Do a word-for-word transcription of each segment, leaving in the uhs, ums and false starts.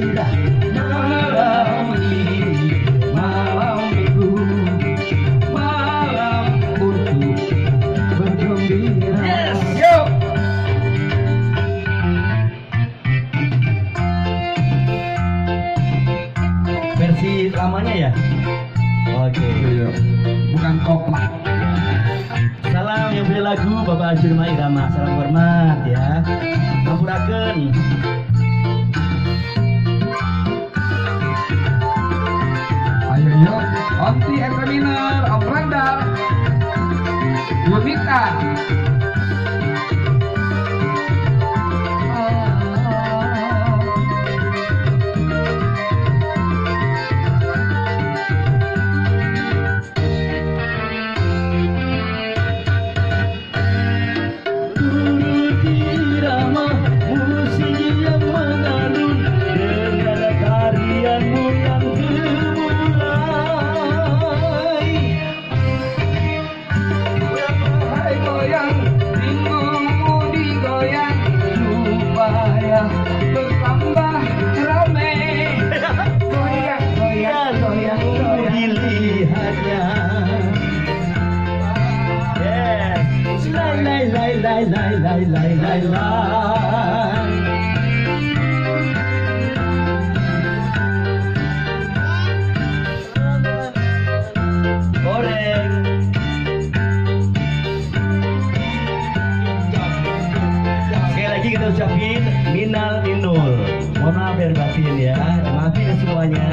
bergembira malam ini, malam minggu, malam untuk bergembira. Yes, yo. Versi lamanya ya. Oke. Iya. Bukan koplak. Salam yang beli lagu Bapak Ajurma Irama. Salam hormat ya. Ngampuraken. Ayo yo, Onti Examiner, Om Randa, Yunita. Turuti irama musik yang mengalun dengan tarianmu yang dimulai. Hai goyang, pinggungmu digoyang supaya bertambah rame. Goyang, goyang, goyang, goyang. Dilihatnya. Yes. Lai lai lai lai lai lai lai lai lai. Goreng. Sekali lagi kita ucapin minal inul. Mohon maaf ya batin ya. Maafin ya semuanya.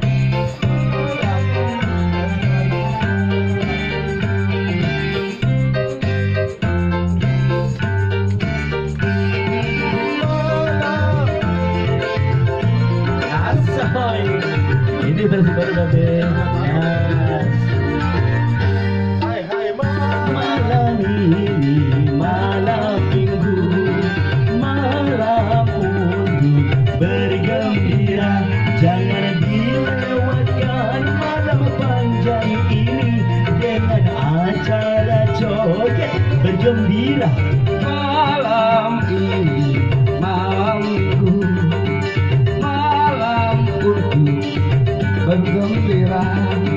Asoy. Ini versi baru babe. Yes. Hai hai malam. Malam ini malam minggu, malam untuk bergembira. Jangan dilewatkan malam panjang ini dengan acara joget bergembira. Malam ini, malam minggu, malam untuk bergembira.